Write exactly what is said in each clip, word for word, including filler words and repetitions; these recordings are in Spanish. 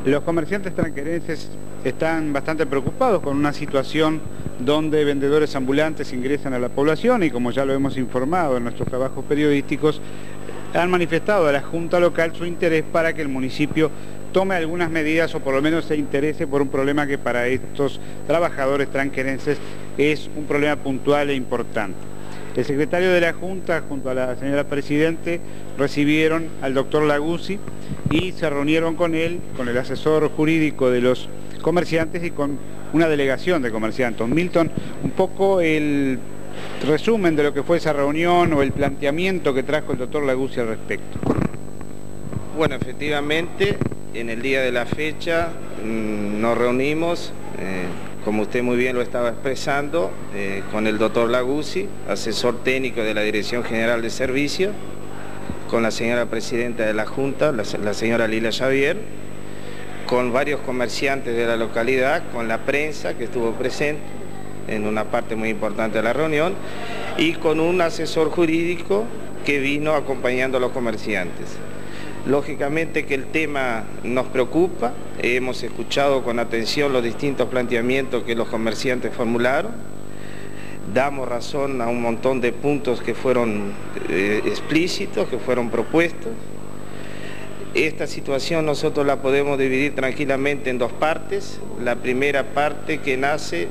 Los comerciantes tranquerenses están bastante preocupados con una situación donde vendedores ambulantes ingresan a la población y, como ya lo hemos informado en nuestros trabajos periodísticos, han manifestado a la Junta Local su interés para que el municipio tome algunas medidas o por lo menos se interese por un problema que para estos trabajadores tranquerenses es un problema puntual e importante. El secretario de la Junta, junto a la señora Presidente, recibieron al doctor Laguzzi y se reunieron con él, con el asesor jurídico de los comerciantes y con una delegación de comerciantes. Milton, un poco el resumen de lo que fue esa reunión o el planteamiento que trajo el doctor Laguzzi al respecto. Bueno, efectivamente, en el día de la fecha mmm, nos reunimos, eh, como usted muy bien lo estaba expresando, eh, con el doctor Laguzzi, asesor técnico de la Dirección General de Servicios, con la señora Presidenta de la Junta, la, la señora Lila Xavier, con varios comerciantes de la localidad, con la prensa que estuvo presente en una parte muy importante de la reunión, y con un asesor jurídico que vino acompañando a los comerciantes. Lógicamente que el tema nos preocupa, hemos escuchado con atención los distintos planteamientos que los comerciantes formularon, damos razón a un montón de puntos que fueron eh, explícitos, que fueron propuestos. Esta situación nosotros la podemos dividir tranquilamente en dos partes. La primera parte que nace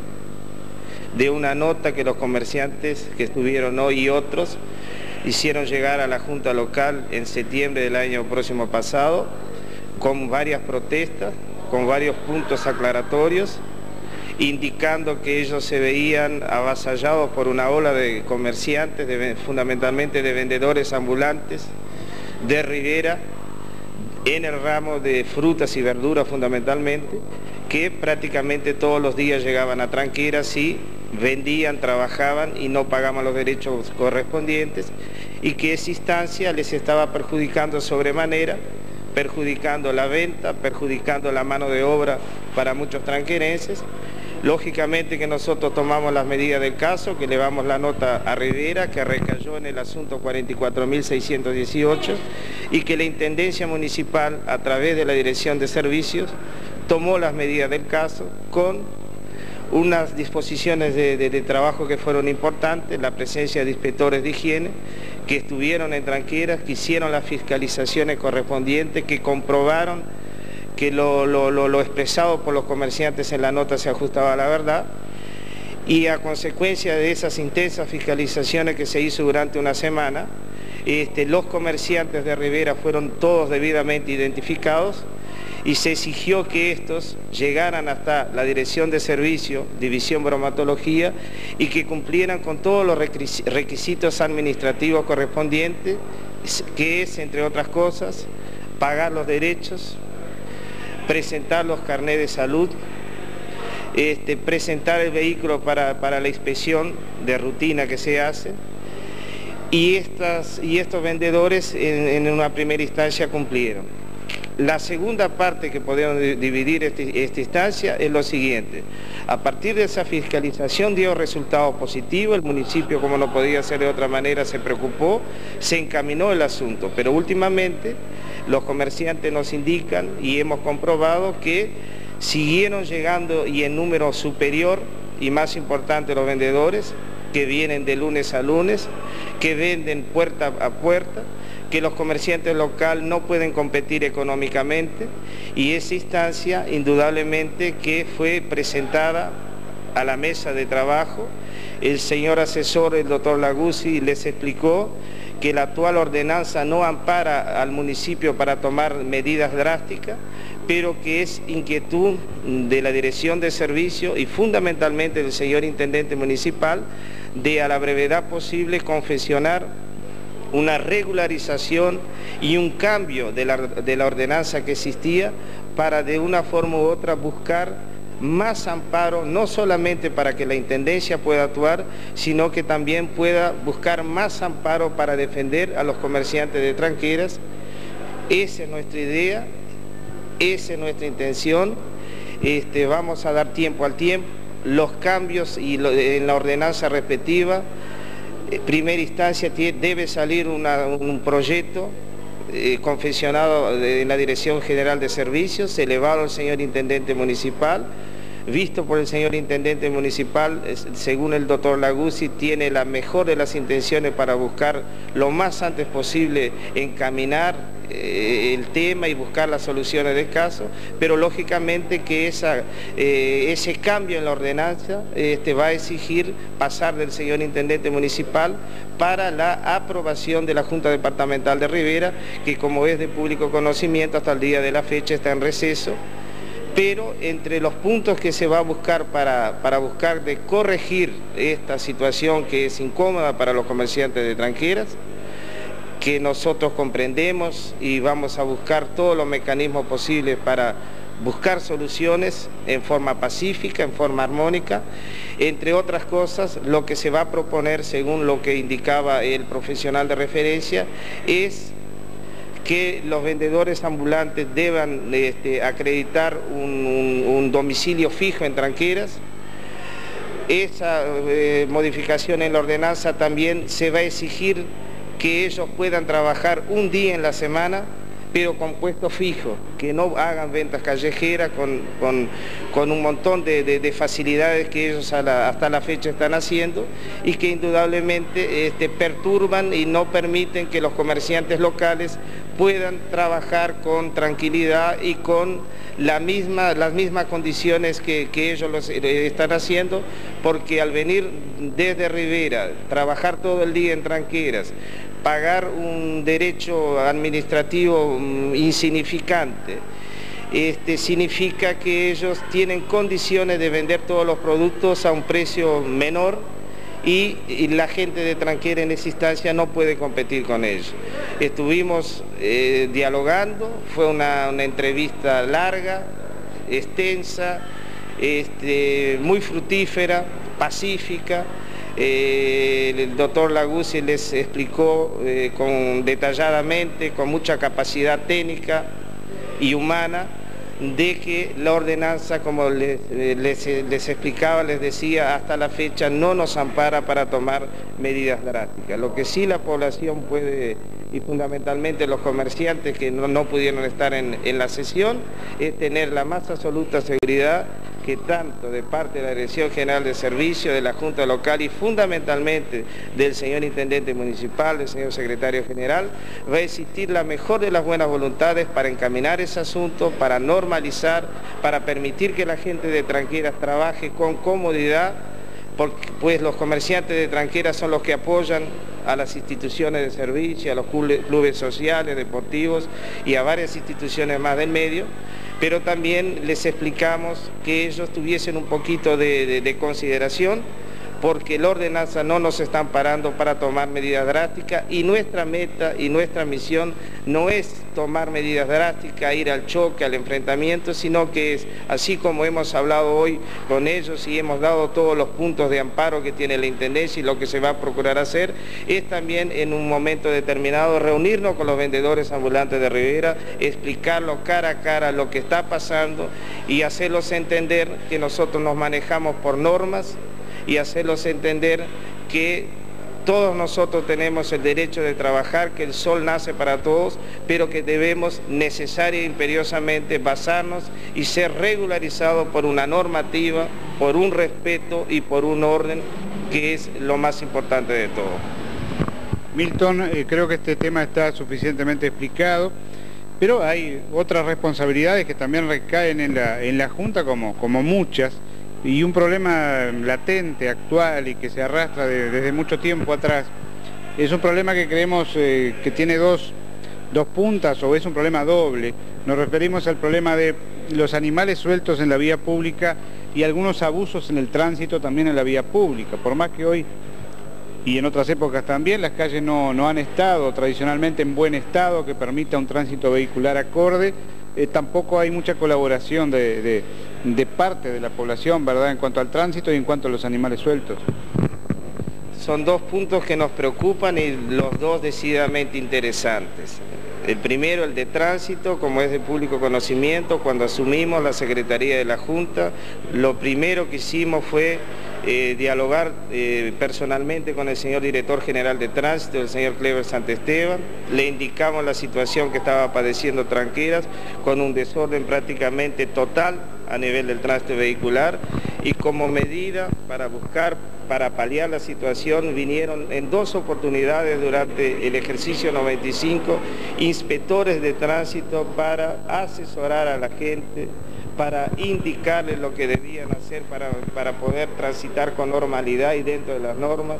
de una nota que los comerciantes que estuvieron hoy y otros hicieron llegar a la Junta Local en septiembre del año próximo pasado, con varias protestas, con varios puntos aclaratorios, indicando que ellos se veían avasallados por una ola de comerciantes, de, fundamentalmente de vendedores ambulantes de Rivera, en el ramo de frutas y verduras fundamentalmente, que prácticamente todos los días llegaban a tranqueras y vendían, trabajaban y no pagaban los derechos correspondientes, y que esa instancia les estaba perjudicando sobremanera, perjudicando la venta, perjudicando la mano de obra para muchos tranquerenses. Lógicamente que nosotros tomamos las medidas del caso, que elevamos la nota a Rivera, que recayó en el asunto cuarenta y cuatro mil seiscientos dieciocho, y que la Intendencia Municipal, a través de la Dirección de Servicios, tomó las medidas del caso con unas disposiciones de, de, de trabajo que fueron importantes, la presencia de inspectores de higiene, que estuvieron en tranqueras, que hicieron las fiscalizaciones correspondientes, que comprobaron que lo, lo, lo, lo expresado por los comerciantes en la nota se ajustaba a la verdad, y a consecuencia de esas intensas fiscalizaciones que se hizo durante una semana, este, los comerciantes de Rivera fueron todos debidamente identificados y se exigió que estos llegaran hasta la Dirección de Servicio, División Bromatología, y que cumplieran con todos los requisitos administrativos correspondientes, que es, entre otras cosas, pagar los derechos, presentar los carnés de salud, este, presentar el vehículo para, para la inspección de rutina que se hace, y, estas, y estos vendedores en, en una primera instancia cumplieron. La segunda parte que podemos dividir este, esta instancia es lo siguiente: a partir de esa fiscalización dio resultados positivos, el municipio, como no podía ser de otra manera, se preocupó, se encaminó el asunto, pero últimamente los comerciantes nos indican y hemos comprobado que siguieron llegando, y en número superior, y más importante los vendedores, que vienen de lunes a lunes, que venden puerta a puerta, que los comerciantes locales no pueden competir económicamente, y esa instancia indudablemente que fue presentada a la mesa de trabajo. El señor asesor, el doctor Laguzzi, les explicó que la actual ordenanza no ampara al municipio para tomar medidas drásticas, pero que es inquietud de la Dirección de Servicio y fundamentalmente del señor Intendente Municipal de a la brevedad posible confeccionar una regularización y un cambio de la, de la ordenanza que existía para de una forma u otra buscar más amparo, no solamente para que la Intendencia pueda actuar, sino que también pueda buscar más amparo para defender a los comerciantes de tranqueras. Esa es nuestra idea, esa es nuestra intención. Este, vamos a dar tiempo al tiempo, los cambios y lo, en la ordenanza respectiva. En primera instancia debe salir una, un proyecto eh, confeccionado en la Dirección General de Servicios, elevado al señor Intendente Municipal, visto por el señor Intendente Municipal, según el doctor Laguzzi, tiene la mejor de las intenciones para buscar lo más antes posible encaminar eh, el tema y buscar las soluciones del caso, pero lógicamente que esa, eh, ese cambio en la ordenanza este, va a exigir pasar del señor Intendente Municipal para la aprobación de la Junta Departamental de Rivera, que como es de público conocimiento hasta el día de la fecha está en receso. Pero entre los puntos que se va a buscar para, para buscar de corregir esta situación que es incómoda para los comerciantes de tranqueras, que nosotros comprendemos y vamos a buscar todos los mecanismos posibles para buscar soluciones en forma pacífica, en forma armónica. Entre otras cosas, lo que se va a proponer, según lo que indicaba el profesional de referencia, es que los vendedores ambulantes deban este, acreditar un, un, un domicilio fijo en tranqueras. Esa eh, modificación en la ordenanza también se va a exigir que ellos puedan trabajar un día en la semana, pero con puesto fijo, que no hagan ventas callejeras con, con, con un montón de, de, de facilidades que ellos a la, hasta la fecha están haciendo y que indudablemente este, perturban y no permiten que los comerciantes locales puedan trabajar con tranquilidad y con la misma, las mismas condiciones que, que ellos los, eh, están haciendo, porque al venir desde Rivera, trabajar todo el día en tranqueras, pagar un derecho administrativo um, insignificante, este, significa que ellos tienen condiciones de vender todos los productos a un precio menor y, y la gente de tranquera en esa instancia no puede competir con ellos. Estuvimos eh, dialogando, fue una, una entrevista larga, extensa, este, muy fructífera, pacífica. Eh, el doctor Laguzzi les explicó eh, con, detalladamente, con mucha capacidad técnica y humana, de que la ordenanza, como les, les, les explicaba, les decía, hasta la fecha no nos ampara para tomar medidas drásticas. Lo que sí la población puede, y fundamentalmente los comerciantes que no, no pudieron estar en, en la sesión, es tener la más absoluta seguridad que tanto de parte de la Dirección General de Servicios, de la Junta Local y fundamentalmente del señor Intendente Municipal, del señor Secretario General, va a existir la mejor de las buenas voluntades para encaminar ese asunto, para normalizar, para permitir que la gente de tranqueras trabaje con comodidad, porque pues los comerciantes de tranqueras son los que apoyan a las instituciones de servicio, a los clubes sociales, deportivos y a varias instituciones más del medio, pero también les explicamos que ellos tuviesen un poquito de, de, de consideración, porque la ordenanza no nos está amparando para tomar medidas drásticas y nuestra meta y nuestra misión no es tomar medidas drásticas, ir al choque, al enfrentamiento, sino que es, así como hemos hablado hoy con ellos y hemos dado todos los puntos de amparo que tiene la Intendencia y lo que se va a procurar hacer, es también en un momento determinado reunirnos con los vendedores ambulantes de Rivera, explicarlo cara a cara lo que está pasando y hacerlos entender que nosotros nos manejamos por normas y hacerlos entender que todos nosotros tenemos el derecho de trabajar, que el sol nace para todos, pero que debemos necesaria e imperiosamente basarnos y ser regularizados por una normativa, por un respeto y por un orden, que es lo más importante de todo. Milton, eh, creo que este tema está suficientemente explicado, pero hay otras responsabilidades que también recaen en la, en la Junta, como, como muchas, y un problema latente, actual y que se arrastra de, desde mucho tiempo atrás. Es un problema que creemos eh, que tiene dos, dos puntas, o es un problema doble. Nos referimos al problema de los animales sueltos en la vía pública y algunos abusos en el tránsito también en la vía pública. Por más que hoy, y en otras épocas también, las calles no, no han estado tradicionalmente en buen estado que permita un tránsito vehicular acorde, eh, tampoco hay mucha colaboración de, de, de parte de la población, ¿verdad?, en cuanto al tránsito y en cuanto a los animales sueltos. Son dos puntos que nos preocupan y los dos decididamente interesantes. El primero, el de tránsito, como es de público conocimiento, cuando asumimos la Secretaría de la Junta, lo primero que hicimos fue eh, dialogar eh, personalmente con el señor director general de tránsito, el señor Clever Santesteban. Le indicamos la situación que estaba padeciendo Tranqueras, con un desorden prácticamente total a nivel del tránsito vehicular, y como medida para buscar, para paliar la situación, vinieron en dos oportunidades durante el ejercicio noventa y cinco inspectores de tránsito para asesorar a la gente, para indicarles lo que debían hacer para, para poder transitar con normalidad y dentro de las normas.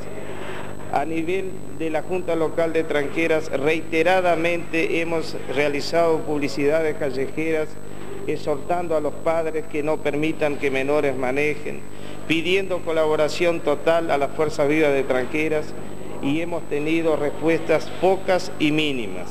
A nivel de la Junta Local de Tranqueras, reiteradamente hemos realizado publicidades callejeras exhortando a los padres que no permitan que menores manejen, pidiendo colaboración total a las fuerzas vivas de Tranqueras, y hemos tenido respuestas pocas y mínimas.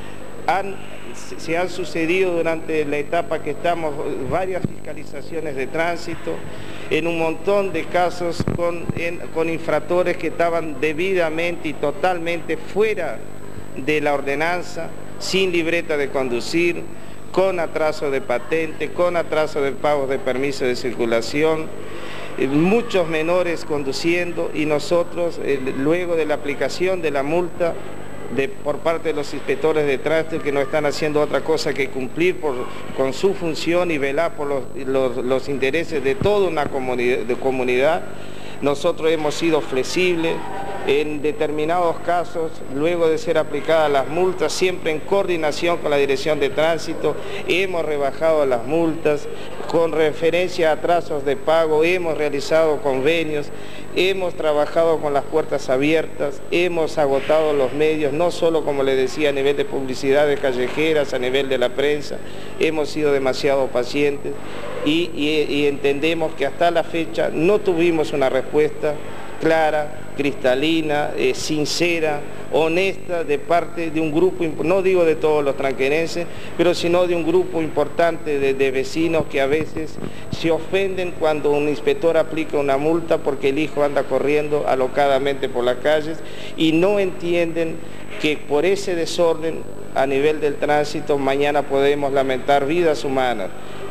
Han, se han sucedido durante la etapa que estamos varias fiscalizaciones de tránsito, en un montón de casos con, en, con infractores que estaban debidamente y totalmente fuera de la ordenanza, sin libreta de conducir, con atraso de patente, con atraso de pagos de permiso de circulación, eh, muchos menores conduciendo, y nosotros, eh, luego de la aplicación de la multa de, por parte de los inspectores de tránsito, que no están haciendo otra cosa que cumplir por, con su función y velar por los, los, los intereses de toda una comunidad, de comunidad, nosotros hemos sido flexibles. En determinados casos, luego de ser aplicadas las multas, siempre en coordinación con la Dirección de Tránsito, hemos rebajado las multas. Con referencia a atrasos de pago, hemos realizado convenios, hemos trabajado con las puertas abiertas, hemos agotado los medios, no solo, como les decía, a nivel de publicidades callejeras, a nivel de la prensa, hemos sido demasiado pacientes y, y, y entendemos que hasta la fecha no tuvimos una respuesta clara, cristalina, eh, sincera, honesta de parte de un grupo, no digo de todos los tranquerenses, pero sino de un grupo importante de, de vecinos que a veces se ofenden cuando un inspector aplica una multa porque el hijo anda corriendo alocadamente por las calles, y no entienden que por ese desorden a nivel del tránsito mañana podemos lamentar vidas humanas.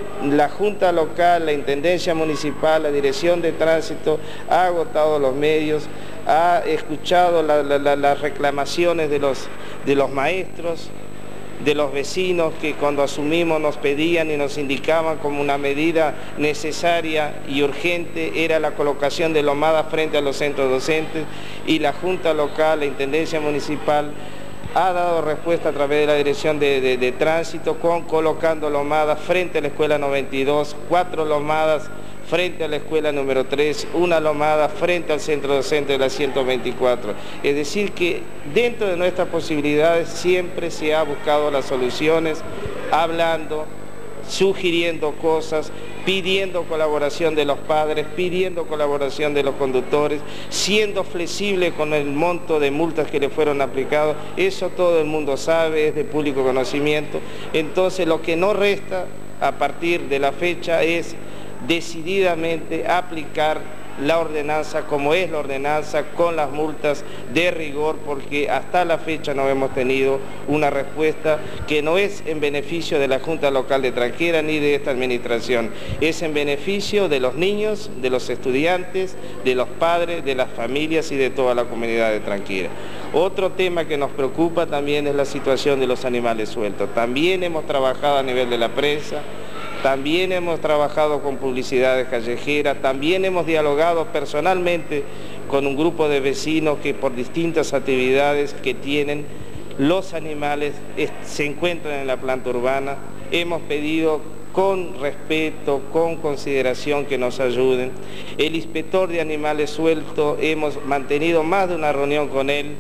La Junta Local, la Intendencia Municipal, la Dirección de Tránsito ha agotado los medios, ha escuchado la, la, la, las reclamaciones de los, de los maestros, de los vecinos, que cuando asumimos nos pedían y nos indicaban como una medida necesaria y urgente era la colocación de lomadas frente a los centros docentes, y la Junta Local, la Intendencia Municipal, ha dado respuesta a través de la Dirección de, de, de Tránsito, con colocando lomadas frente a la Escuela noventa y dos, cuatro lomadas frente a la Escuela número tres, una lomada frente al Centro Docente de la ciento veinticuatro. Es decir, que dentro de nuestras posibilidades siempre se ha buscado las soluciones, hablando, sugiriendo cosas, pidiendo colaboración de los padres, pidiendo colaboración de los conductores, siendo flexible con el monto de multas que le fueron aplicados. Eso todo el mundo sabe, es de público conocimiento. Entonces, lo que no resta a partir de la fecha es decididamente aplicar la ordenanza como es la ordenanza, con las multas de rigor, porque hasta la fecha no hemos tenido una respuesta que no es en beneficio de la Junta Local de Tranqueras ni de esta administración, es en beneficio de los niños, de los estudiantes, de los padres, de las familias y de toda la comunidad de Tranqueras. Otro tema que nos preocupa también es la situación de los animales sueltos. También hemos trabajado a nivel de la prensa, también hemos trabajado con publicidades callejeras, también hemos dialogado personalmente con un grupo de vecinos que por distintas actividades que tienen los animales se encuentran en la planta urbana. Hemos pedido con respeto, con consideración, que nos ayuden. El inspector de animales sueltos, hemos mantenido más de una reunión con él,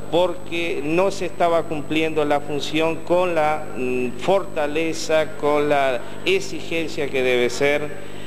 porque no se estaba cumpliendo la función con la mm, fortaleza, con la exigencia que debe ser.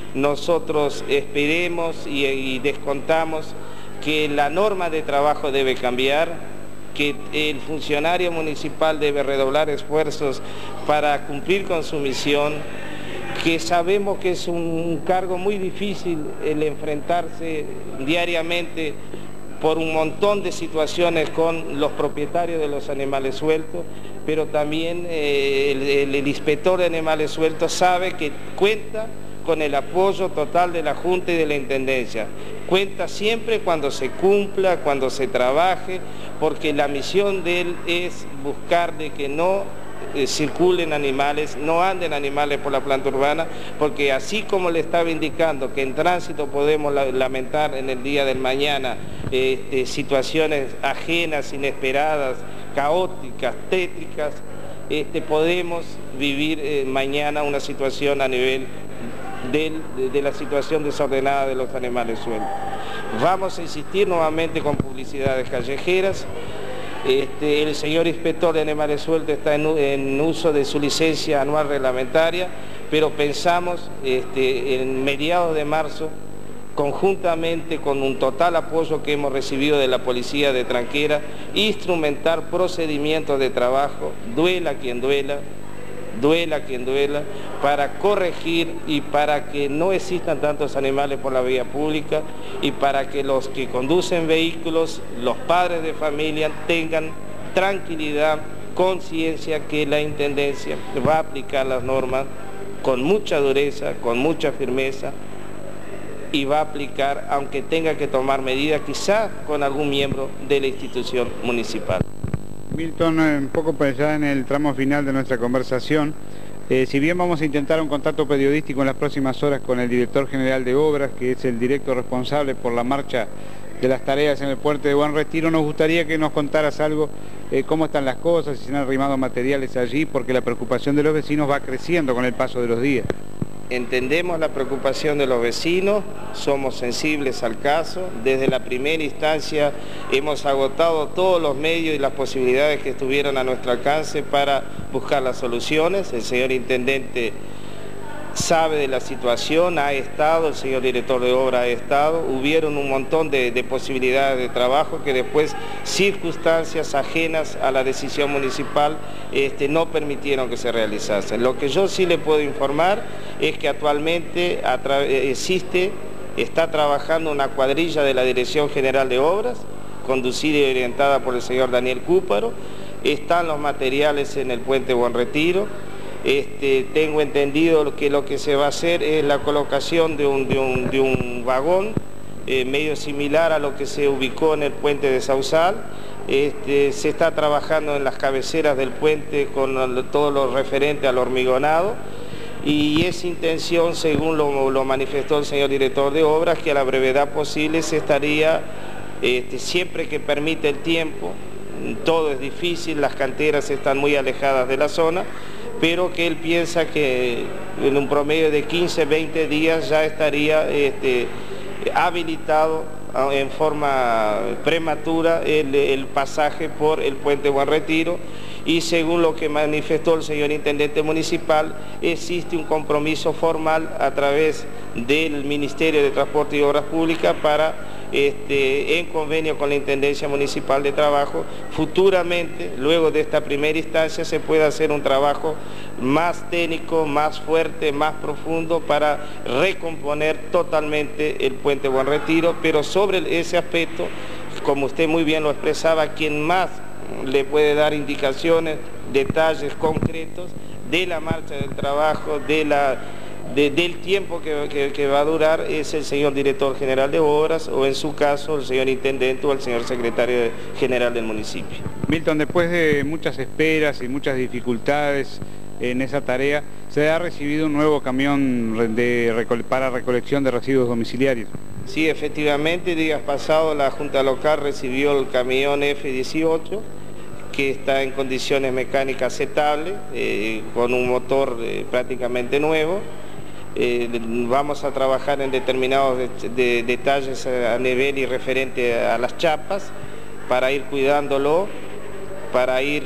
Nosotros esperemos y, y descontamos que la norma de trabajo debe cambiar, que el funcionario municipal debe redoblar esfuerzos para cumplir con su misión, que sabemos que es un cargo muy difícil el enfrentarse diariamente por un montón de situaciones con los propietarios de los animales sueltos, pero también eh, el, el, el inspector de animales sueltos sabe que cuenta con el apoyo total de la Junta y de la Intendencia. Cuenta siempre cuando se cumpla, cuando se trabaje, porque la misión de él es buscar de que no eh, circulen animales, no anden animales por la planta urbana, porque así como le estaba indicando que en tránsito podemos la, lamentar en el día del mañana eh, situaciones ajenas, inesperadas, caóticas, tétricas, este, podemos vivir eh, mañana una situación a nivel de, de, de la situación desordenada de los animales sueltos. Vamos a insistir nuevamente con publicidades callejeras. Este, el señor inspector de animales sueltos está en, en uso de su licencia anual reglamentaria, pero pensamos este, en mediados de marzo, conjuntamente con un total apoyo que hemos recibido de la policía de Tranquera, instrumentar procedimientos de trabajo, duela quien duela, duela quien duela, para corregir y para que no existan tantos animales por la vía pública y para que los que conducen vehículos, los padres de familia, tengan tranquilidad, conciencia que la Intendencia va a aplicar las normas con mucha dureza, con mucha firmeza, y va a aplicar, aunque tenga que tomar medidas, quizás con algún miembro de la institución municipal. Milton, un poco para allá en el tramo final de nuestra conversación, eh, si bien vamos a intentar un contacto periodístico en las próximas horas con el director general de Obras, que es el directo responsable por la marcha de las tareas en el puente de Buen Retiro, nos gustaría que nos contaras algo, eh, cómo están las cosas, si se han arrimado materiales allí, porque la preocupación de los vecinos va creciendo con el paso de los días. Entendemos la preocupación de los vecinos, somos sensibles al caso. Desde la primera instancia hemos agotado todos los medios y las posibilidades que estuvieron a nuestro alcance para buscar las soluciones. El señor intendente sabe de la situación, ha estado, el señor director de obra ha estado, hubieron un montón de, de posibilidades de trabajo que después circunstancias ajenas a la decisión municipal este, no permitieron que se realizasen. Lo que yo sí le puedo informar es que actualmente existe, está trabajando una cuadrilla de la Dirección General de Obras, conducida y orientada por el señor Daniel Cúparo, están los materiales en el puente Buen Retiro. Este, tengo entendido que lo que se va a hacer es la colocación de un, de un, de un vagón eh, medio similar a lo que se ubicó en el puente de Sausal. Este, se está trabajando en las cabeceras del puente con todo lo referente al hormigonado y es intención, según lo, lo manifestó el señor director de obras, que a la brevedad posible se estaría, este, siempre que permite el tiempo, todo es difícil, las canteras están muy alejadas de la zona, pero que él piensa que en un promedio de quince, veinte días ya estaría este, habilitado en forma prematura el, el pasaje por el puente Buen Retiro, y según lo que manifestó el señor intendente municipal, existe un compromiso formal a través del Ministerio de Transporte y Obras Públicas para, este, en convenio con la Intendencia Municipal de Trabajo, futuramente, luego de esta primera instancia, se pueda hacer un trabajo más técnico, más fuerte, más profundo para recomponer totalmente el puente Buen Retiro, pero sobre ese aspecto, como usted muy bien lo expresaba, quien más le puede dar indicaciones, detalles concretos de la marcha del trabajo, de la, de, del tiempo que, que, que va a durar, es el señor director general de obras o en su caso el señor intendente o el señor secretario general del municipio. Milton, después de muchas esperas y muchas dificultades en esa tarea, se ha recibido un nuevo camión de, para recolección de residuos domiciliarios. Sí, efectivamente, días pasados la Junta Local recibió el camión F dieciocho, que está en condiciones mecánicas aceptables, eh, con un motor eh, prácticamente nuevo. Eh, vamos a trabajar en determinados de, de, detalles a nivel y referente a las chapas, para ir cuidándolo, para ir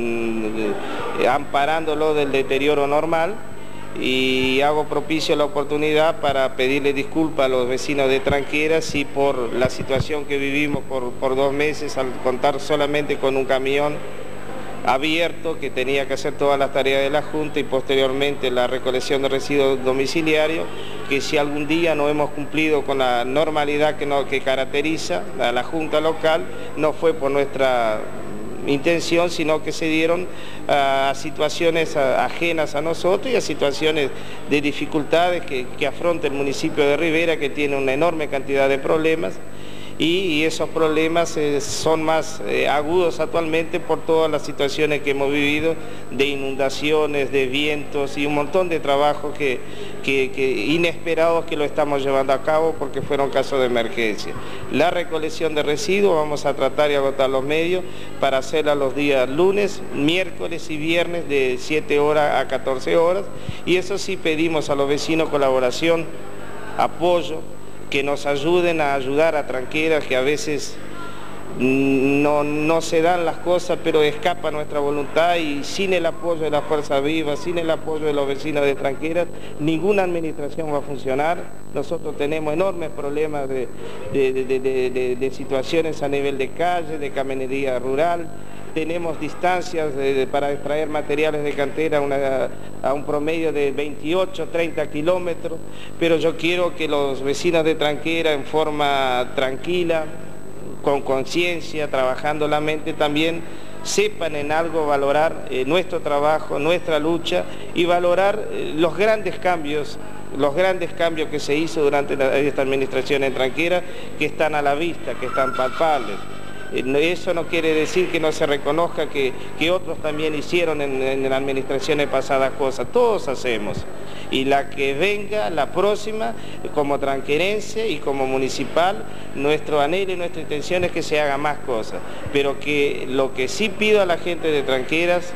eh, amparándolo del deterioro normal, y hago propicio la oportunidad para pedirle disculpas a los vecinos de Tranquera si por la situación que vivimos por, por dos meses al contar solamente con un camión abierto que tenía que hacer todas las tareas de la Junta y posteriormente la recolección de residuos domiciliarios, que si algún día no hemos cumplido con la normalidad que, no, que caracteriza a la Junta Local, no fue por nuestra intención, sino que se dieron a situaciones ajenas a nosotros y a situaciones de dificultades que, que afronta el municipio de Rivera, que tiene una enorme cantidad de problemas. Y esos problemas eh, son más eh, agudos actualmente por todas las situaciones que hemos vivido de inundaciones, de vientos y un montón de trabajos que, que, que inesperados que lo estamos llevando a cabo porque fueron casos de emergencia. La recolección de residuos vamos a tratar de agotar los medios para hacerla los días lunes, miércoles y viernes de siete horas a catorce horas, y eso sí pedimos a los vecinos colaboración, apoyo, que nos ayuden a ayudar a Tranqueras, que a veces no, no se dan las cosas, pero escapa nuestra voluntad, y sin el apoyo de las fuerzas vivas, sin el apoyo de los vecinos de Tranqueras, ninguna administración va a funcionar. Nosotros tenemos enormes problemas de, de, de, de, de, de situaciones a nivel de calle, de camionería rural. Tenemos distancias de, para extraer materiales de cantera a, una, a un promedio de veintiocho, treinta kilómetros, pero yo quiero que los vecinos de Tranquera, en forma tranquila, con conciencia, trabajando la mente también, sepan en algo valorar eh, nuestro trabajo, nuestra lucha, y valorar eh, los grandes cambios los grandes cambios que se hizo durante la, esta administración en Tranquera, que están a la vista, que están palpables. Eso no quiere decir que no se reconozca que, que otros también hicieron en, en las administraciones pasadas cosas. Todos hacemos. Y la que venga, la próxima, como tranquerense y como municipal, nuestro anhelo y nuestra intención es que se haga más cosas. Pero que lo que sí pido a la gente de Tranqueras,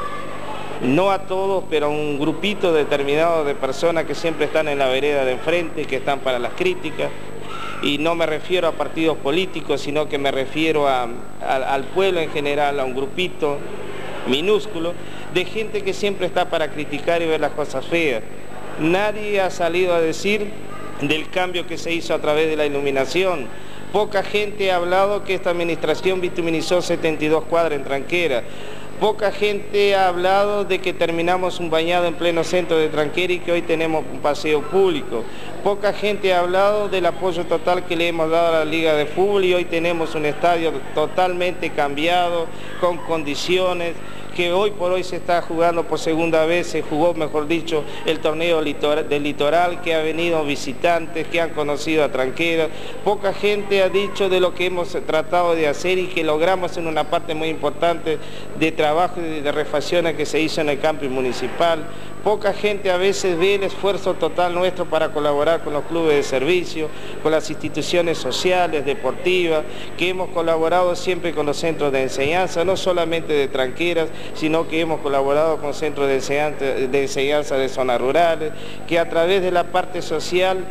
no a todos, pero a un grupito determinado de personas que siempre están en la vereda de enfrente, que están para las críticas, y no me refiero a partidos políticos, sino que me refiero a, a, al pueblo en general, a un grupito minúsculo de gente que siempre está para criticar y ver las cosas feas. Nadie ha salido a decir del cambio que se hizo a través de la iluminación. Poca gente ha hablado que esta administración bituminizó setenta y dos cuadras en Tranquera. Poca gente ha hablado de que terminamos un bañado en pleno centro de Tranquera y que hoy tenemos un paseo público. Poca gente ha hablado del apoyo total que le hemos dado a la Liga de Fútbol y hoy tenemos un estadio totalmente cambiado, con condiciones, que hoy por hoy se está jugando por segunda vez, se jugó, mejor dicho, el torneo del litoral, que ha venido visitantes, que han conocido a Tranquera. Poca gente ha dicho de lo que hemos tratado de hacer y que logramos en una parte muy importante de trabajo y de refacciones que se hizo en el campus municipal. Poca gente a veces ve el esfuerzo total nuestro para colaborar con los clubes de servicio, con las instituciones sociales, deportivas, que hemos colaborado siempre con los centros de enseñanza, no solamente de Tranqueras, sino que hemos colaborado con centros de enseñanza de, enseñanza de zonas rurales, que a través de la parte social,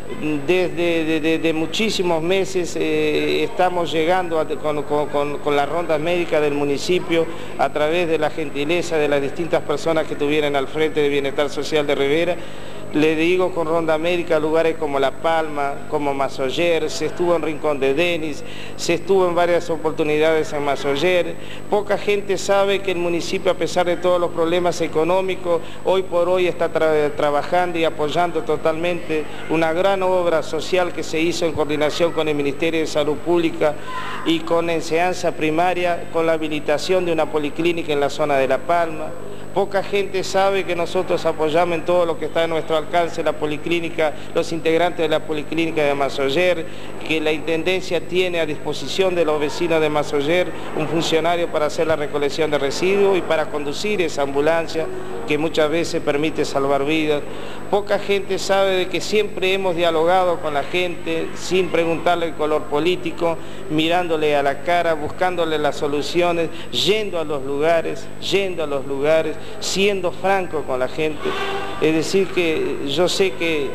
desde de, de, de muchísimos meses eh, estamos llegando a, con, con, con las rondas médicas del municipio a través de la gentileza de las distintas personas que estuvieron al frente de Bienestar Social de Rivera. Le digo, con ronda médica, lugares como La Palma, como Masoller, se estuvo en Rincón de Denis, se estuvo en varias oportunidades en Masoller. Poca gente sabe que el municipio, a pesar de todos los problemas económicos, hoy por hoy está tra trabajando y apoyando totalmente una gran obra social que se hizo en coordinación con el Ministerio de Salud Pública y con enseñanza primaria, con la habilitación de una policlínica en la zona de La Palma. Poca gente sabe que nosotros apoyamos en todo lo que está a nuestro alcance la policlínica, los integrantes de la policlínica de Masoller, que la Intendencia tiene a disposición de los vecinos de Masoller un funcionario para hacer la recolección de residuos y para conducir esa ambulancia que muchas veces permite salvar vidas. Poca gente sabe de que siempre hemos dialogado con la gente sin preguntarle el color político, mirándole a la cara, buscándole las soluciones, yendo a los lugares, yendo a los lugares, siendo franco con la gente. Es decir, que yo sé que,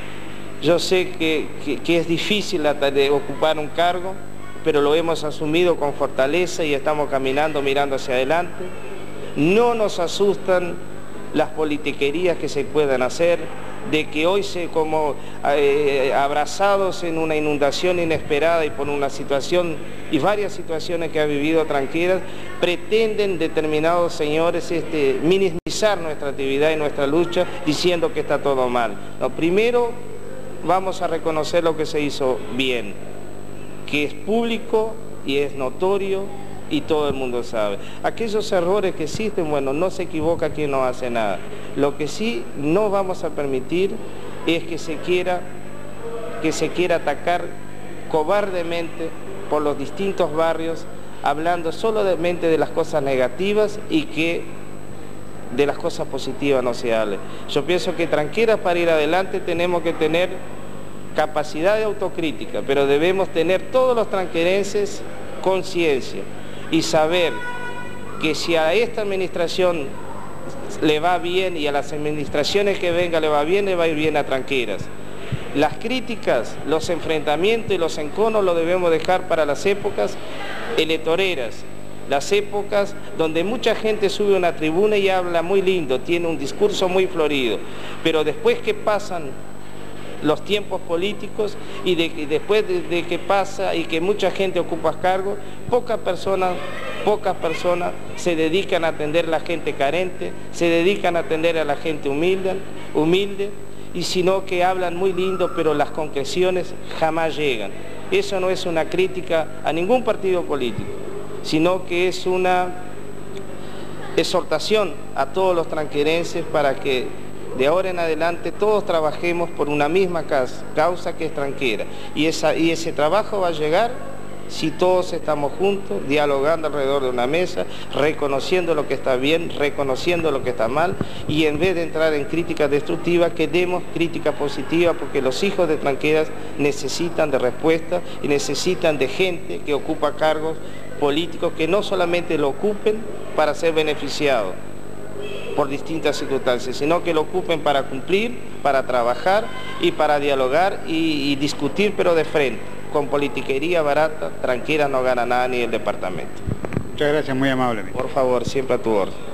yo sé que, que, que es difícil de ocupar un cargo, pero lo hemos asumido con fortaleza y estamos caminando, mirando hacia adelante. No nos asustan las politiquerías que se puedan hacer, de que hoy se como eh, abrazados en una inundación inesperada y por una situación y varias situaciones que ha vivido Tranqueras, pretenden determinados señores este, minimizar nuestra actividad y nuestra lucha diciendo que está todo mal. No, primero vamos a reconocer lo que se hizo bien, que es público y es notorio y todo el mundo sabe. Aquellos errores que existen, bueno, no se equivoca quien no hace nada. Lo que sí no vamos a permitir es que se quiera, que se quiera atacar cobardemente por los distintos barrios, hablando solamente de las cosas negativas y que de las cosas positivas no se hable. Yo pienso que Tranqueras, para ir adelante, tenemos que tener capacidad de autocrítica, pero debemos tener todos los tranquerenses conciencia y saber que si a esta administración le va bien y a las administraciones que vengan le va bien, le va a ir bien a Tranqueras. Las críticas, los enfrentamientos y los enconos los debemos dejar para las épocas electoreras, las épocas donde mucha gente sube a una tribuna y habla muy lindo, tiene un discurso muy florido, pero después que pasan los tiempos políticos y, de, y después de, de que pasa y que mucha gente ocupa cargos, pocas personas, pocas personas se dedican a atender a la gente carente, se dedican a atender a la gente humilde, humilde, y sino que hablan muy lindo, pero las concreciones jamás llegan. Eso no es una crítica a ningún partido político, sino que es una exhortación a todos los tranquerenses para que de ahora en adelante todos trabajemos por una misma causa, que es Tranqueras. Y, esa, y ese trabajo va a llegar si todos estamos juntos, dialogando alrededor de una mesa, reconociendo lo que está bien, reconociendo lo que está mal, y en vez de entrar en críticas destructivas, que demos crítica positiva, porque los hijos de Tranqueras necesitan de respuesta y necesitan de gente que ocupa cargos políticos, que no solamente lo ocupen para ser beneficiados por distintas circunstancias, sino que lo ocupen para cumplir, para trabajar y para dialogar y, y discutir, pero de frente. Con politiquería barata, Tranqueras no gana nada ni el departamento. Muchas gracias, muy amable. Por favor, siempre a tu orden.